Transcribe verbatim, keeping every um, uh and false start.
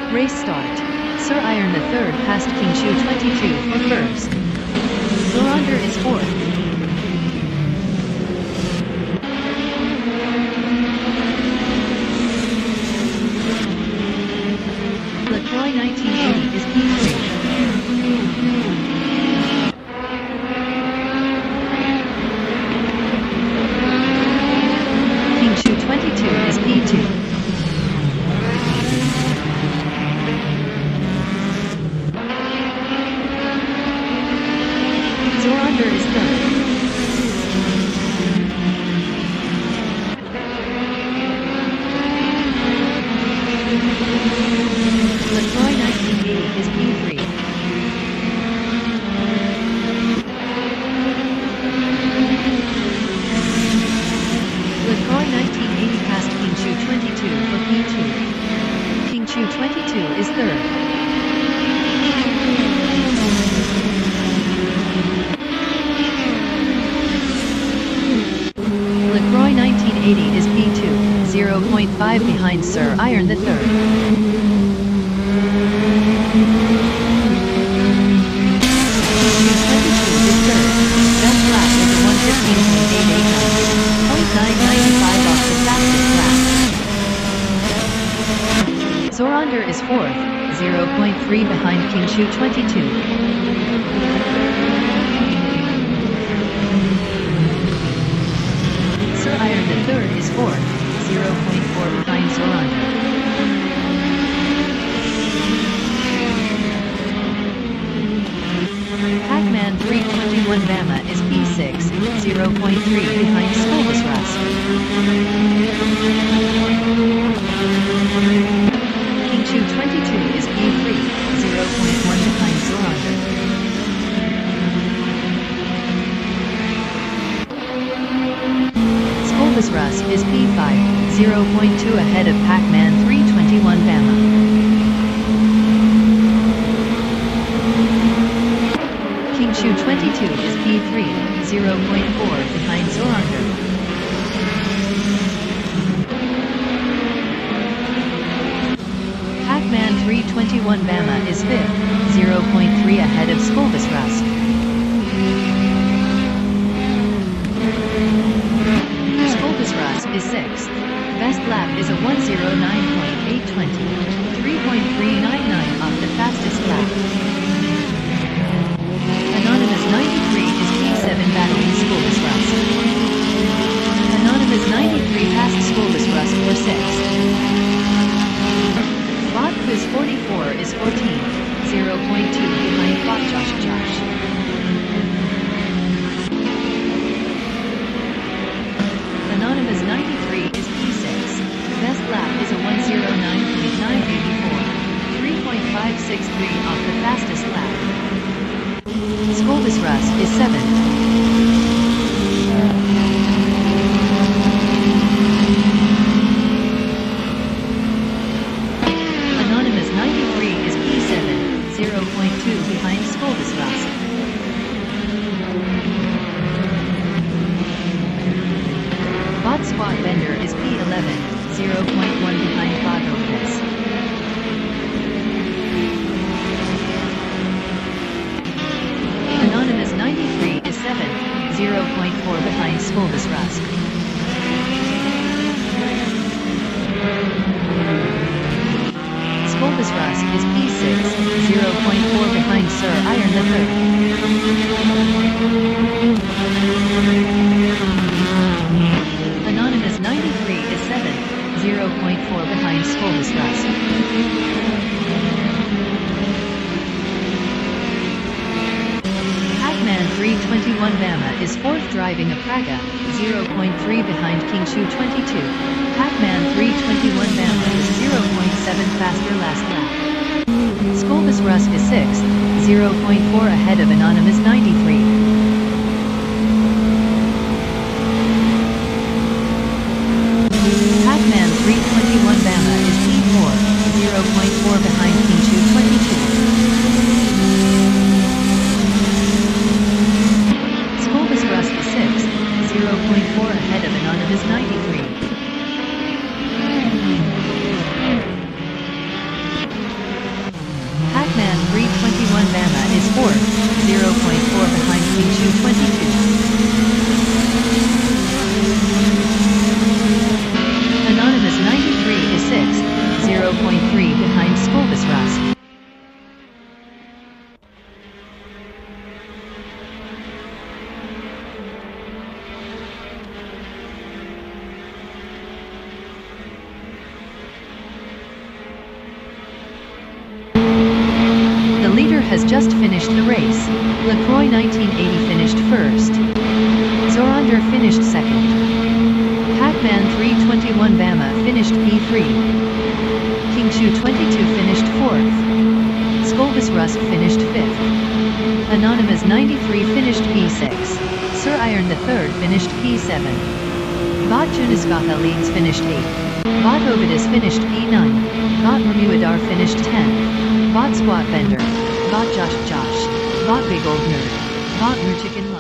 Race start. Sir Iron the third passed King Shu twenty-two for first. Zorander is fourth. LaCroix nineteen eighty is P three. King Shu twenty-two is P two. Zorander is third. LaCroix nineteen eighty is P three. LaCroix nineteen eighty passed King Shu twenty-two for P two. King Shu twenty-two is third. LaCroix nineteen eighty is P two, zero point five behind Sir Iron the third. twenty-two is third. Best lap is a one fifteen point eight eight nine, point nine nine five off the fastest lap. Zorander is fourth, zero point three behind King Shu twenty-two. Sir Iron the third is fourth, zero point four behind Zorander. Pac-Man three twenty-one Bama is P six, zero point three behind Scobus Rust. King Shu twenty-two is P three, zero point one behind Zorander. Scobus Rust is P five, zero point two ahead of Pac-Man three twenty-one Bama. King Shu twenty-two is P three, zero point four behind Zorander. Pac-Man three twenty-one Bama is fifth, zero point three ahead of Scobus Rust. Scobus Rust is sixth. Best lap is a one oh nine point eight two zero, three point three nine nine off the fastest lap. Anonymous ninety-three is P seven battling Scobus Rust. Anonymous ninety-three passed Scobus Rust for sixth. Bot Quiz forty-four is fourteen, zero point two behind Bot Josh Josh. Anonymous ninety-three is P six. Best lap is a one oh nine point nine eight four, three point five six three off the fastest lap. Scobus Rust is seventh. Anonymous ninety-three is P seven, zero point two behind Scobus Rust. Bot Squad Bender is P eleven, zero point one behind Bot Opus. Anonymous ninety-three is seven, zero point four behind Scobus Rust. Scobus Rust is P six, zero point four behind Sir Iron the third. Anonymous ninety-three is seven, zero point four behind Scobus Rust. Pac-Man three twenty-one Bama is fourth driving a Praga, zero point three behind King Shu twenty-two. Pac-Man three twenty-one Bama is zero point seven faster last lap. Scobus Rust is sixth, zero point four ahead of Anonymous ninety-three. Pac-Man three twenty-one Bama is P four, zero point four behind King Shu twenty-two. Scobus Rust is sixth, zero point four ahead of Anonymous ninety-three. point three behind Skolbus Rust. The leader has just finished the race. Lacroix nineteen eighty finished first. Zorander finished second. Pac-Man three twenty-one Bama finished P three. Kingshu twenty-two finished fourth. Skolbus Rust finished fifth. Anonymous ninety-three finished P six. Sir Iron the third finished P seven. Bot Juniskatha Leeds finished eighth. Bot Ovidus finished P nine. Bot Remuadar finished tenth. Bot Squat Bender. Bot Josh Josh. Bot Big Old Nerd. Bot Ruchicken